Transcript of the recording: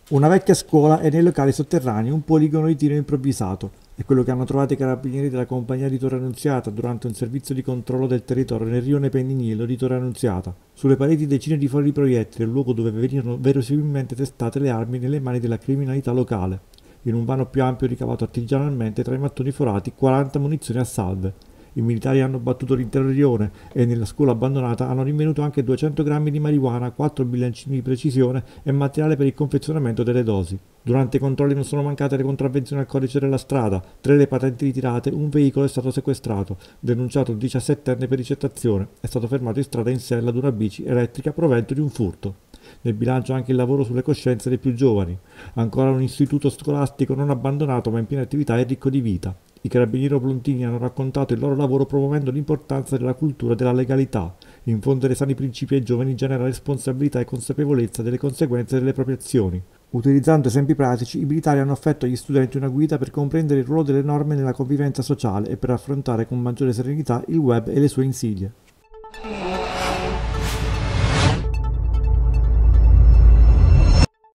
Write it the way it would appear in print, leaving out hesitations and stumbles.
Una vecchia scuola è nei locali sotterranei, un poligono di tiro improvvisato. È quello che hanno trovato i carabinieri della compagnia di Torre Annunziata durante un servizio di controllo del territorio nel rione Penniniello di Torre Annunziata. Sulle pareti decine di fogli di proiettili, il luogo dove venivano verosimilmente testate le armi nelle mani della criminalità locale. In un vano più ampio ricavato artigianalmente tra i mattoni forati 40 munizioni a salve. I militari hanno battuto l'intero rione e nella scuola abbandonata hanno rinvenuto anche 200 grammi di marijuana, 4 bilancini di precisione e materiale per il confezionamento delle dosi. Durante i controlli non sono mancate le contravvenzioni al codice della strada, 3 le patenti ritirate, un veicolo è stato sequestrato, denunciato un 17enne per ricettazione, è stato fermato in strada in sella ad una bici elettrica provento di un furto. Nel bilancio anche il lavoro sulle coscienze dei più giovani. Ancora un istituto scolastico non abbandonato ma in piena attività e ricco di vita. I carabinieri oblonzini hanno raccontato il loro lavoro promuovendo l'importanza della cultura e della legalità. Infondere sani principi ai giovani genera responsabilità e consapevolezza delle conseguenze delle proprie azioni. Utilizzando esempi pratici, i militari hanno offerto agli studenti una guida per comprendere il ruolo delle norme nella convivenza sociale e per affrontare con maggiore serenità il web e le sue insidie.